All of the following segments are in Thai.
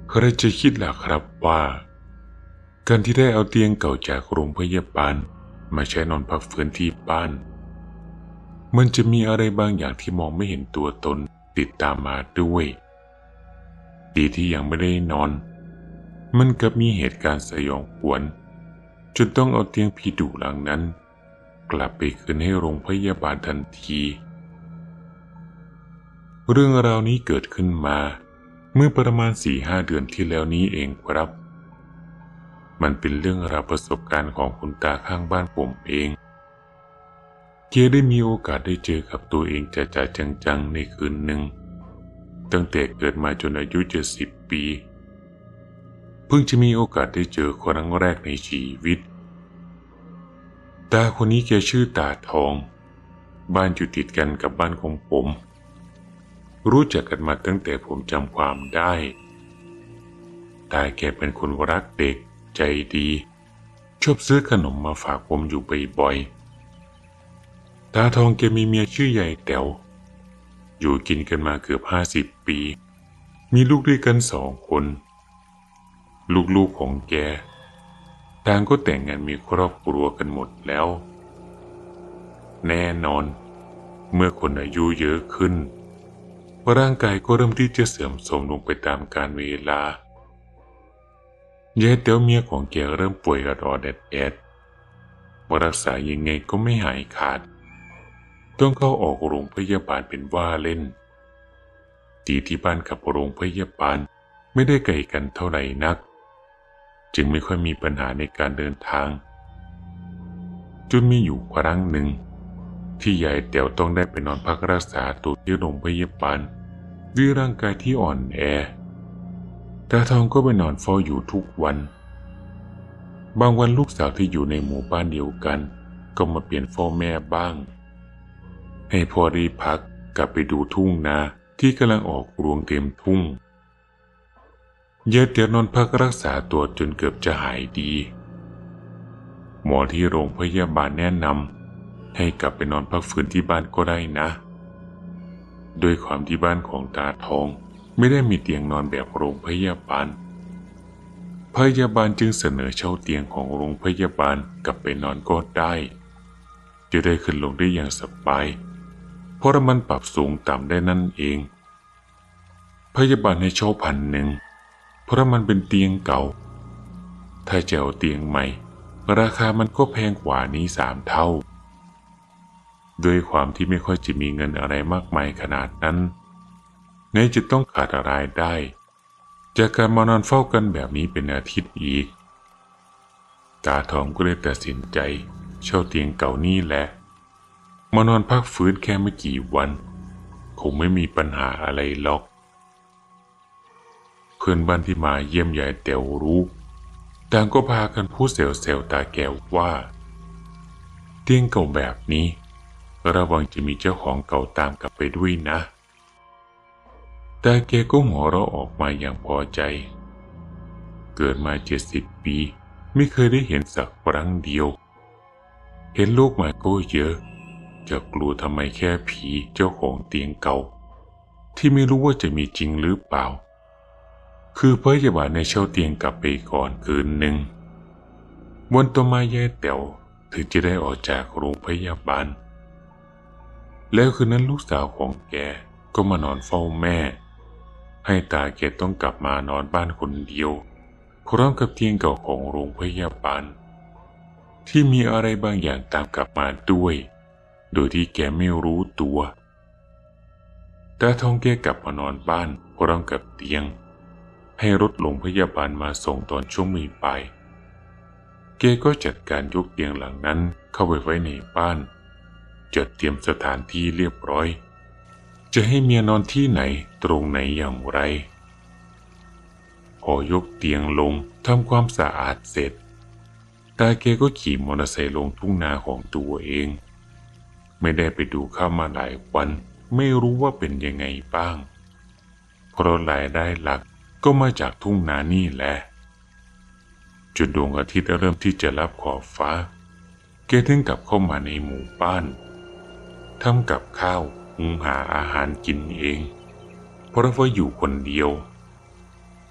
ใครจะคิดล่ะครับว่าการที่ได้เอาเตียงเก่าจากโรงพยาบาลมาใช้นอนพักฟื้นที่บ้านมันจะมีอะไรบางอย่างที่มองไม่เห็นตัวตนติดตามมาด้วยดีที่ยังไม่ได้นอนมันกับมีเหตุการณ์สยองขวัญจนต้องเอาเตียงผีดุหลังนั้นกลับไปคืนให้โรงพยาบาลทันทีเรื่องราวนี้เกิดขึ้นมาเมื่อประมาณ 4-5 เดือนที่แล้วนี้เองครับมันเป็นเรื่องราวประสบการณ์ของคุณตาข้างบ้านผมเองเกียได้มีโอกาสได้เจอกับตัวเองจ่าๆจังๆในคืนหนึ่งตั้งแต่เกิดมาจนอายุ70 ปีเพิ่งจะมีโอกาสได้เจอครั้งแรกในชีวิตตาคนนี้แกชื่อตาทองบ้านอยู่ติดกันกับบ้านของผมรู้จักกันมาตั้งแต่ผมจำความได้ตาแกเป็นคนรักเด็กใจดีชอบซื้อขนมมาฝากผมอยู่บ่อยๆตาทองแกมีเมียชื่อยายแต๋วอยู่กินกันมาเกือบ50 ปีมีลูกด้วยกัน2 คนลูกๆของแกต่างก็แต่งงานมีครอบครัวกันหมดแล้วแน่นอนเมื่อคนอายุเยอะขึ้นร่างกายก็เริ่มที่จะเสื่อมโทรมลงไปตามกาลเวลายายแต๋วเมียของแกเริ่มป่วยออดแอดรักษายังไงก็ไม่หายขาดต้องเข้าออกโรงพยาบาลเป็นว่าเล่นดีที่บ้านกับโรงพยาบาลไม่ได้ไกลกันเท่าไหร่นักจึงไม่ค่อยมีปัญหาในการเดินทางจนมีอยู่ครั้งหนึ่งที่ยายแต๋วต้องได้ไปนอนพักรักษาตัวที่โรงพยาบาลด้วยร่างกายที่อ่อนแอตาทองก็ไปนอนเฝ้าอยู่ทุกวันบางวันลูกสาวที่อยู่ในหมู่บ้านเดียวกันก็มาเปลี่ยนเฝ้าแม่บ้างให้พอรีพักกลับไปดูทุ่งนาที่กำลังออกรวงเต็มทุ่งยายแต๋วนอนพักรักษาตัวจนเกือบจะหายดีหมอที่โรงพยาบาลแนะนำให้กลับไปนอนพักฟื้นที่บ้านก็ได้นะโดยความที่บ้านของตาทองไม่ได้มีเตียงนอนแบบโรงพยาบาลจึงเสนอเช่าเตียงของโรงพยาบาลกลับไปนอนก็ได้จะได้ขึ้นลงได้อย่างสบายเพราะมันปรับสูงต่ำได้นั่นเองพยาบาลให้เช่า1,000เพราะมันเป็นเตียงเก่าถ้าจะเอาเตียงใหม่ราคามันก็แพงกว่านี้3 เท่าด้วยความที่ไม่ค่อยจะมีเงินอะไรมากมายขนาดนั้นไหนจะต้องขาดรายได้จากการมานอนเฝ้ากันแบบนี้เป็นอาทิตย์อีกตาทองก็เลยตัดสินใจเช่าเตียงเก่านี่แหละมานอนพักฟื้นแค่ไม่กี่วันคงไม่มีปัญหาอะไรหรอกเพื่อนบ้านที่มาเยี่ยมยายแต๋วรู้ต่างก็พากันพูดเซลตาแก้วว่าเตียงเก่าแบบนี้ระวังจะมีเจ้าของเก่าตามกลับไปด้วยนะตาแกก็หัวเราะออกมาอย่างพอใจเกิดมา70 ปีไม่เคยได้เห็นสักครั้งเดียวเห็นโลกมาก็เยอะจะกลัวทำไมแค่ผีเจ้าของเตียงเก่าที่ไม่รู้ว่าจะมีจริงหรือเปล่าคือพยาบาลในเช่าเตียงกลับไปก่อนคืนหนึ่งวันต่อมายายแต๋วถึงจะได้ออกจากโรงพยาบาลแล้วคืนนั้นลูกสาวของแกก็มานอนเฝ้าแม่ให้ตาแกต้องกลับมานอนบ้านคนเดียวพร้อมกับเตียงเก่าของโรงพยาบาลที่มีอะไรบางอย่างตามกลับมาด้วยโดยที่แกไม่รู้ตัวตาทองแกกลับมานอนบ้านพร้อมกับเตียงให้รถโรงพยาบาลมาส่งตอนช่วงบ่ายแกก็จัดการยกเตียงหลังนั้นเข้าไปไว้ในบ้านจัดเตรียมสถานที่เรียบร้อยจะให้เมียนอนที่ไหนตรงไหนอย่างไรพอยกเตียงลงทำความสะอาดเสร็จตาแกก็ขี่มอเตอร์ไซค์ลงทุ่งนาของตัวเองไม่ได้ไปดูข้าวมาหลายวันไม่รู้ว่าเป็นยังไงบ้างเพราะรายได้หลักก็มาจากทุ่งนานี่แหละจนดวงอาทิตย์เริ่มที่จะลับขอบฟ้าแกถึงกลับเข้ามาในหมู่บ้านทำกับข้าวหุงหาอาหารกินเองเพราะว่าอยู่คนเดียวพ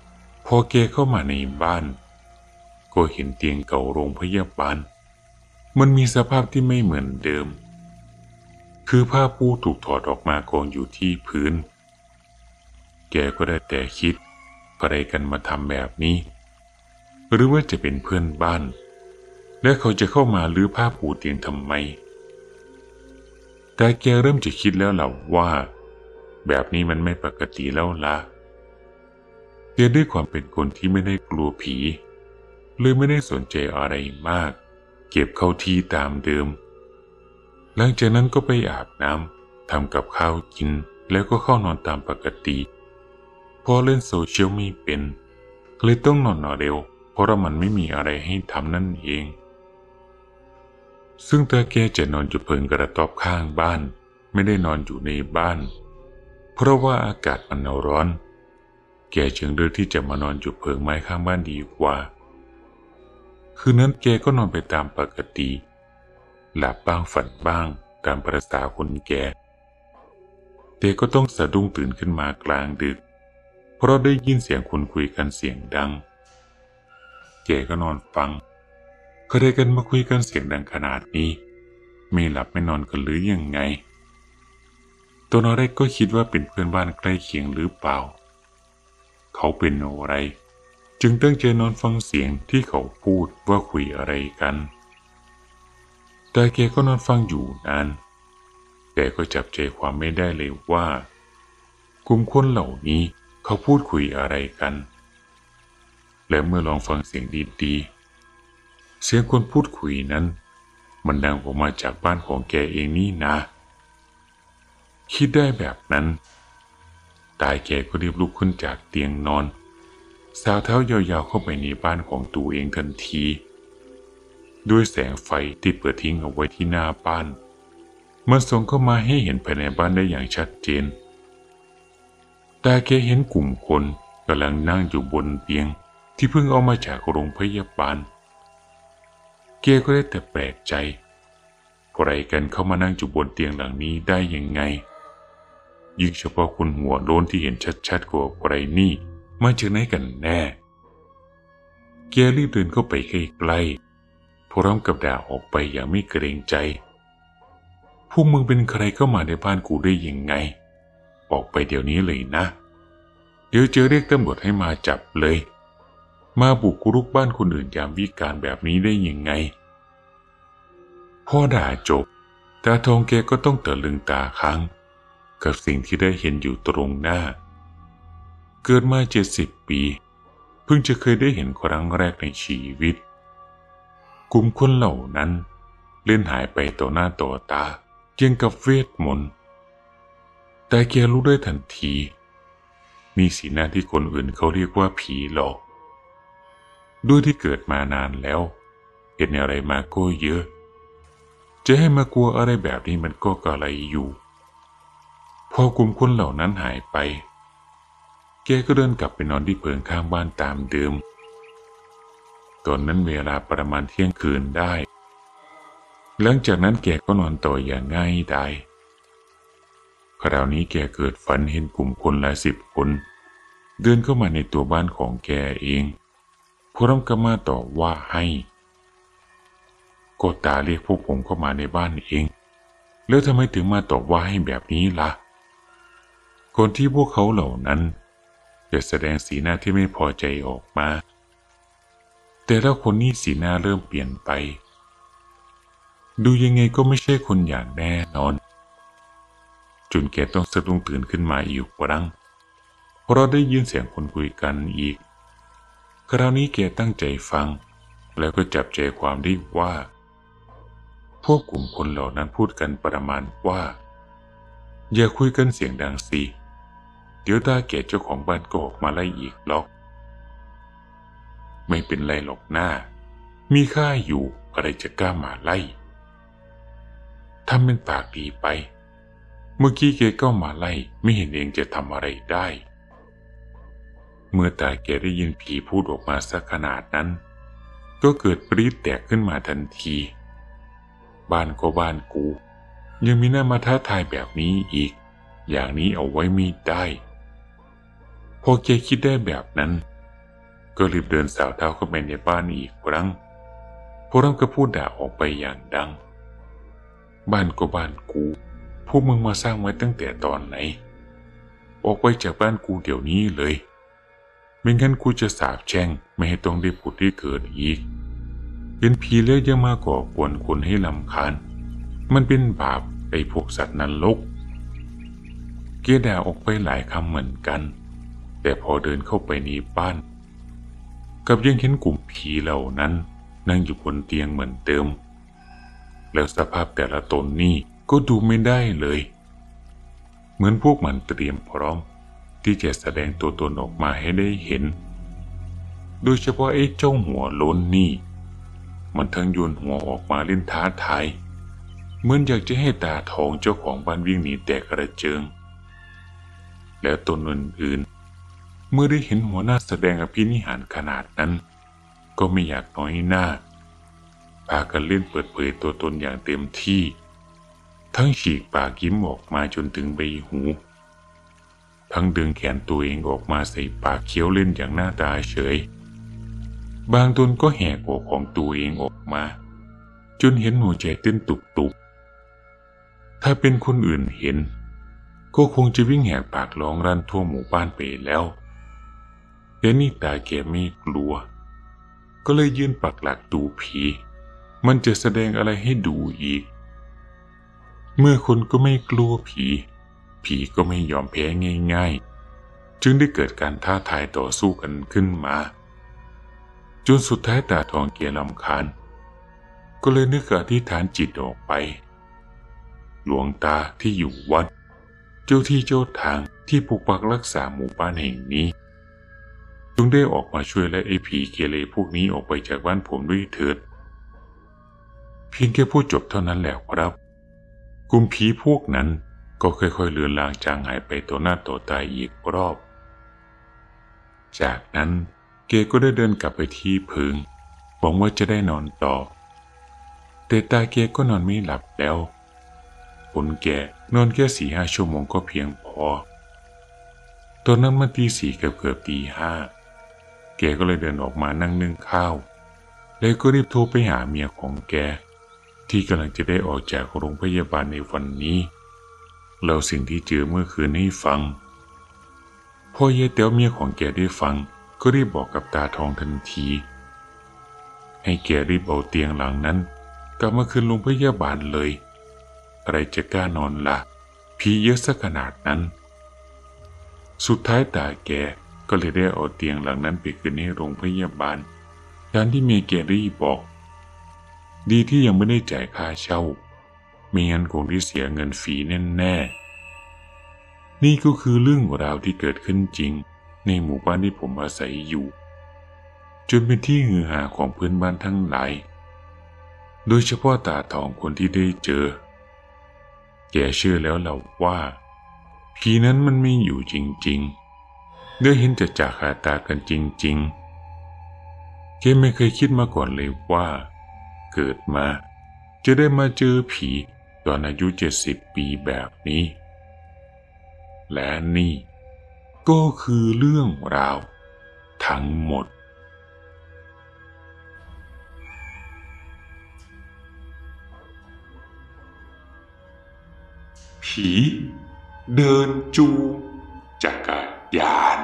พอแกเข้ามาในบ้านก็เห็นเตียงเก่าโรงพยาบาลมันมีสภาพที่ไม่เหมือนเดิมคือผ้าปูถูกถอดออกมากองอยู่ที่พื้นแกก็ได้แต่คิดอะไรกันมาทำแบบนี้หรือว่าจะเป็นเพื่อนบ้านและเขาจะเข้ามาลื้อผ้าปูเตียงทำไมแต่แกเริ่มจะคิดแล้วล่ะว่าแบบนี้มันไม่ปกติแล้วล่ะแกด้วยความเป็นคนที่ไม่ได้กลัวผีเลยไม่ได้สนใจอะไรมากเก็บเข้าที่ตามเดิมหลังจากนั้นก็ไปอาบน้ำทำกับข้าวกินแล้วก็เข้านอนตามปกติพอเล่นโซเชียลไม่เป็นเลยต้องนอนเร็วเพราะมันไม่มีอะไรให้ทำนั่นเองซึ่งตาแกจะนอนอยู่เพิงกระต๊อบข้างบ้านไม่ได้นอนอยู่ในบ้านเพราะว่าอากาศมันร้อนแกจึงเลือกที่จะมานอนอยู่เพิงไม้ข้างบ้านดีกว่าคืนนั้นแกก็นอนไปตามปกติหลับบ้างฝันบ้างตามประสาคนแก่แต่ก็ต้องสะดุ้งตื่นขึ้นมากลางดึกเพราะได้ยินเสียงคนคุยกันเสียงดังแกก็นอนฟังใครกันมาคุยกันเสียงดังขนาดนี้ไม่หลับไม่นอนกันหรือยังไงตัวน้อยก็คิดว่าเป็นเพื่อนบ้านใกล้เคียงหรือเปล่าเขาเป็นอะไรจึงตั้งใจนอนฟังเสียงที่เขาพูดว่าคุยอะไรกันแต่แกก็นอนฟังอยู่นานแต่ก็จับใจความไม่ได้เลยว่ากลุ่มคนเหล่านี้เขาพูดคุยอะไรกันและเมื่อลองฟังเสียงดีๆเสียงคนพูดคุยนั้นมันดังออกมาจากบ้านของแกเองนี่นะคิดได้แบบนั้นตายแกก็รีบลุกขึ้นจากเตียงนอนสาวเท้ายาวๆเข้าไปในบ้านของตัวเองทันทีด้วยแสงไฟที่เปิดทิ้งเอาไว้ที่หน้าบ้านมันส่องเข้ามาให้เห็นภายในบ้านได้อย่างชัดเจนแต่แกเห็นกลุ่มคนกำลังนั่งอยู่บนเตียงที่เพิ่งเอามาจากโรงพยาบาลแกก็ได้แต่แปลกใจใครกันเข้ามานั่งอยู่บนเตียงหลังนี้ได้ยังไงยิ่งเฉพาะคนหัวโล้นที่เห็นชัดๆกว่าใครนี่มาจากไหนกันแน่แกรีบเดินเข้าไปใกล้ๆพร้อมกับด่าออกไปอย่างไม่เกรงใจพวกมึงเป็นใครเข้ามาในบ้านกูได้ยังไงออกไปเดี๋ยวนี้เลยนะเดี๋ยวจะเรียกตำรวจให้มาจับเลยมาบุกรุกบ้านคนอื่นยามวิกาลแบบนี้ได้ยังไงพอด่าจบตาทองแกก็ต้องตะลึงตาค้างกับสิ่งที่ได้เห็นอยู่ตรงหน้าเกิดมา70 ปีเพิ่งจะเคยได้เห็นครั้งแรกในชีวิตกลุ่มคนเหล่านั้นเล่นหายไปต่อหน้าต่อตาเกี่ยงกับเวทมนต์แต่แกรู้ได้ทันทีนี่สีหน้าที่คนอื่นเขาเรียกว่าผีหลอกด้วยที่เกิดมานานแล้วเห็นอะไรมาก็เยอะจะให้มากลัวอะไรแบบนี้มันก็กระไรอยู่พอกลุ่มคนเหล่านั้นหายไปแกก็เดินกลับไปนอนที่เพิงข้างบ้านตามเดิมตอนนั้นเวลาประมาณเที่ยงคืนได้หลังจากนั้นแกก็นอนต่ออย่างง่ายดายคราวนี้แกเกิดฝันเห็นกลุ่มคนหลาย10 คนเดินเข้ามาในตัวบ้านของแกเองพร้อมกับมาต่อว่าให้ก็ตาเรียกพวกผมเข้ามาในบ้านเองแล้วทำไมถึงมาตอบว่าให้แบบนี้ล่ะก่อนที่พวกเขาเหล่านั้นจะแสดงสีหน้าที่ไม่พอใจออกมาแต่แล้วคนนี้สีหน้าเริ่มเปลี่ยนไปดูยังไงก็ไม่ใช่คนอย่างแน่นอนจนแกต้องสะดุ้งตื่นขึ้นมาอีกครั้งเพราะได้ยินเสียงคนคุยกันอีกคราวนี้แกตั้งใจฟังแล้วก็จับใจความได้ว่าพวกกลุ่มคนเหล่านั้นพูดกันประมาณว่าอย่าคุยกันเสียงดังสิเดี๋ยวตาแก่เจ้าของบ้านก็ออกมาไล่อีกหรอกไม่เป็นไรหรอกหน้ามีข้าอยู่อะไรจะกล้ามาไล่ทำเป็นปากดีไปเมื่อกี้แกก็มาไล่ไม่เห็นเองจะทำอะไรได้เมื่อตาแกได้ยินผีพูดออกมาสักขนาดนั้นก็เกิดปรี๊ดแตกขึ้นมาทันทีบ้านก็บ้านกูยังมีหน้ามาท้าทายแบบนี้อีกอย่างนี้เอาไว้ไม่ได้พอแกคิดได้แบบนั้นก็รีบเดินสาวเท้าเข้าไปในบ้านอีกครั้งพวกเราก็พูดด่าออกไปอย่างดังบ้านก็บ้านกูพวกมึงมาสร้างไว้ตั้งแต่ตอนไหนออกไปจากบ้านกูเดี๋ยวนี้เลยไม่งั้นกูจะสาปแช่งไม่ให้ต้องได้ผุดได้เกิดอีกเห็นผีแล้วยังมาก่อกวนคนให้รำคาญมันเป็นบาปไอ้พวกสัตว์นรกเกด่าออกไปหลายคำเหมือนกันแต่พอเดินเข้าไปในบ้านกับยังเห็นกลุ่มผีเหล่านั้นนั่งอยู่บนเตียงเหมือนเดิมแล้วสภาพแต่ละตนนี่ก็ดูไม่ได้เลยเหมือนพวกมันเตรียมพร้อมที่จะแสดงตัวตนออกมาให้ได้เห็นโดยเฉพาะไอ้เจ้าหัวโล้นนี่มันทั้งโยนหัวออกมาเล่นท้าทายเหมือนอยากจะให้ตาทองเจ้าของบ้านวิ่งหนีแตกกระเจิงแล้วตนอื่นๆเมื่อได้เห็นหัวหน้าแสดงอภินิหารขนาดนั้นก็ไม่อยากน้อยหน้าพากันเล่นเปิดเผยตัวตนอย่างเต็มที่ทั้งฉีกปากยิ้มออกมาจนถึงใบหูทั้งดึงแขนตัวเองออกมาใส่ปากเคี้ยวเล่นอย่างหน้าตาเฉยบางตนก็แหกอกของตัวเองออกมาจนเห็นหัวใจเต้นตุบๆถ้าเป็นคนอื่นเห็นก็คงจะวิ่งแหกปากร้องรั่นทั่วหมู่บ้านไปแล้วแต่นี่ตาแกไม่กลัวก็เลยยืนปักหลักดูผีมันจะแสดงอะไรให้ดูอีกเมื่อคนก็ไม่กลัวผีก็ไม่ยอมแพ้ง่ายๆจึงได้เกิดการท้าทายต่อสู้กันขึ้นมาจนสุดท้ายตาทองเกียร์รำคาญก็เลยนึกอธิษฐานจิตออกไปหลวงตาที่อยู่วัดเจ้าที่เจ้าทางที่ปกปักรักษาหมู่บ้านแห่งนี้จงได้ออกมาช่วยและไอ้ผีเกเรพวกนี้ออกไปจากบ้านผมด้วยเถิดเพียงแค่พูดจบเท่านั้นแหละครับกลุ่มผีพวกนั้นก็ค่อยๆเลือนลางจางหายไปต่อหน้าต่อตาอีกรอบจากนั้นเกก็ได้เดินกลับไปที่พึงหวังว่าจะได้นอนต่อแต่ตาเกก็นอนไม่หลับแล้วคนแก่นอนแค่4-5 ชั่วโมงก็เพียงพอตอนนั้นมันตี 4เกือบตี 5แกก็เลยเดินออกมานั่งนึ่งข้าวแล้วก็รีบโทรไปหาเมียของแกที่กำลังจะได้ออกจากโรงพยาบาลในวันนี้เล่าสิ่งที่เจอเมื่อคืนให้ฟังพอยายแต๋วเมียของแกได้ฟังก็รีบบอกกับตาทองทันทีให้แกรีบเอาเตียงหลังนั้นกลับมาคืนโรงพยาบาลเลยอะไรจะกล้านอนละผีเยอะซะขนาดนั้นสุดท้ายตาแกก็เลยได้เอาเตียงหลังนั้นไปคืนให้โรงพยาบาลตามที่เมียแกรีบบอกดีที่ยังไม่ได้จ่ายค่าเช่าไม่งั้นคงได้เสียเงินฟรีแน่ๆนี่ก็คือเรื่องราวที่เกิดขึ้นจริงในหมู่บ้านที่ผมอาศัยอยู่จนเป็นที่ฮือฮาของเพื่อนบ้านทั้งหลายโดยเฉพาะตาทองคนที่ได้เจอแกเชื่อแล้วเราว่าผีนั้นมันไม่อยู่จริงๆได้เห็นจะจากขาตากันจริงๆแกไม่เคยคิดมาก่อนเลยว่าเกิดมาจะได้มาเจอผีตอนอายุ70 ปีแบบนี้และนี่ก็คือเรื่องราวทั้งหมดผีเดินจูงจักรยาน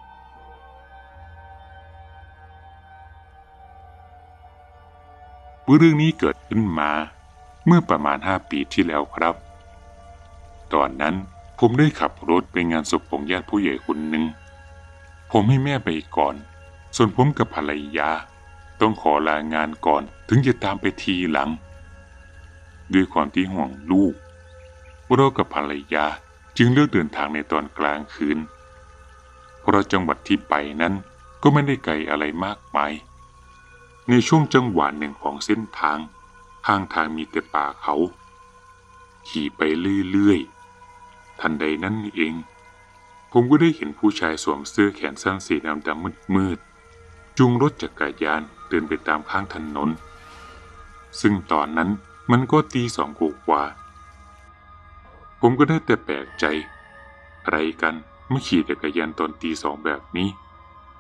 เรื่องนี้เกิดขึ้นมาเมื่อประมาณ5 ปีที่แล้วครับตอนนั้นผมได้ขับรถไปงานศพของญาติผู้ใหญ่คนหนึ่งผมให้แม่ไปก่อนส่วนผมกับภรรยาต้องขอลางานก่อนถึงจะตามไปทีหลังด้วยความที่ห่วงลูกเรากับภรรยาจึงเลือกเดินทางในตอนกลางคืนเพราะจังหวัดที่ไปนั้นก็ไม่ได้ไกลอะไรมากมายในช่วงจังหวะหนึ่งของเส้นทางข้างทางมีแต่ป่าเขาขี่ไปเรื่อยๆทันใดนั้นเองผมก็ได้เห็นผู้ชายสวมเสื้อแขนสั้นสีดำๆมืดๆจูงรถจักรยานเดินไปตามข้างถนนซึ่งตอนนั้นมันก็ตี 2 กว่าผมก็ได้แต่แปลกใจอะไรกันไม่ขี่จักรยานตอนตี 2แบบนี้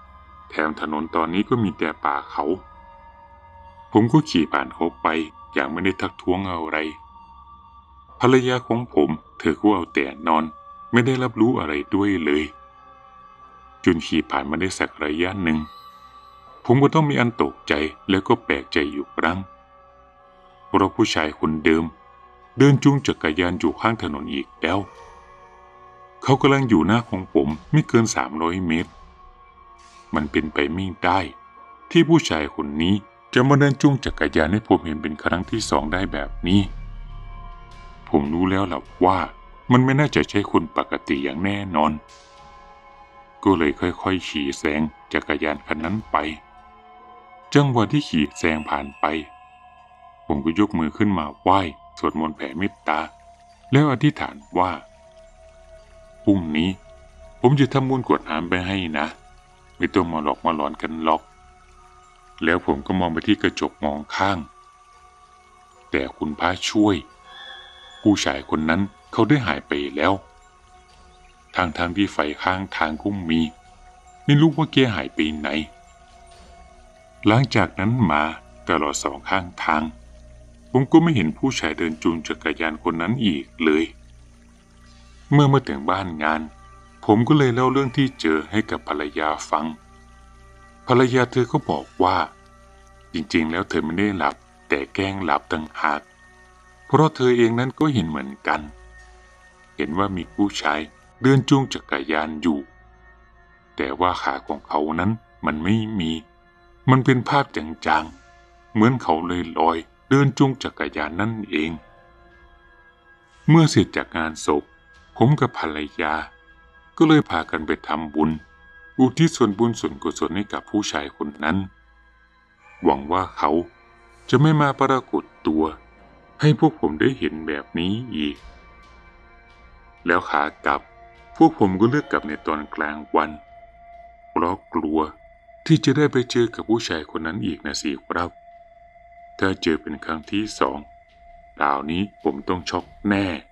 แถมถนนตอนนี้ก็มีแต่ป่าเขาผมก็ขี่ผ่านเขาไปอย่างไม่ได้ทักท้วงอะไรภรรยาของผมเธอก็เอาแต่นอนไม่ได้รับรู้อะไรด้วยเลยจนขี่ผ่านมาได้สักระยะหนึ่งผมก็ต้องมีอันตกใจแล้วก็แปลกใจอยู่ครั้งเพราะผู้ชายคนเดิมเดินจูงจักรยานอยู่ข้างถนนอีกแล้วเขากำลังอยู่หน้าของผมไม่เกิน300 เมตรมันเป็นไปไม่ได้ที่ผู้ชายคนนี้จะมาเดินจูงจักรยานให้ผมเห็นเป็นครั้งที่2ได้แบบนี้ผมรู้แล้วล่ะว่ามันไม่น่าจะใช่คนปกติอย่างแน่นอนก็เลยค่อยๆขี่แซงจักรยานคันนั้นไปจังหวะที่ขี่แซงผ่านไปผมก็ยกมือขึ้นมาไหว้สวดมนต์แผ่เมตตาแล้วอธิษฐานว่าพรุ่งนี้ผมจะทำบุญกรวดน้ำไปให้นะไม่ต้องมาหลอกมาหลอนกันหรอกแล้วผมก็มองไปที่กระจกมองข้างแต่คุณพระช่วยผู้ชายคนนั้นเขาได้หายไปแล้วทางที่ไฟข้างทางก็มีไม่รู้ว่าแกหายไปไหนหลังจากนั้นมาตลอด2 ข้างทางผมก็ไม่เห็นผู้ชายเดินจูงจักรยานคนนั้นอีกเลยเมื่อมาถึงบ้านงานผมก็เลยเล่าเรื่องที่เจอให้กับภรรยาฟังภรรยาเธอก็บอกว่าจริงๆแล้วเธอไม่ได้หลับแต่แกล้งหลับต่างหากเพราะเธอเองนั้นก็เห็นเหมือนกันเห็นว่ามีผู้ชายเดินจูงจักรยานอยู่แต่ว่าขาของเขานั้นมันไม่มีมันเป็นภาพจางๆเหมือนเขาลอยเดินจูงจักรยานนั่นเองเมื่อเสร็จจากงานศพผมกับภรรยาก็เลยพากันไปทำบุญอุทิศส่วนบุญส่วนกุศลให้กับผู้ชายคนนั้นหวังว่าเขาจะไม่มาปรากฏตัวให้พวกผมได้เห็นแบบนี้อีกแล้วขากลับพวกผมก็เลือกกลับในตอนกลางวันเพราะกลัวที่จะได้ไปเจอกับผู้ชายคนนั้นอีกนะสิครับถ้าเจอเป็นครั้งที่2คราวนี้ผมต้องช็อกแน่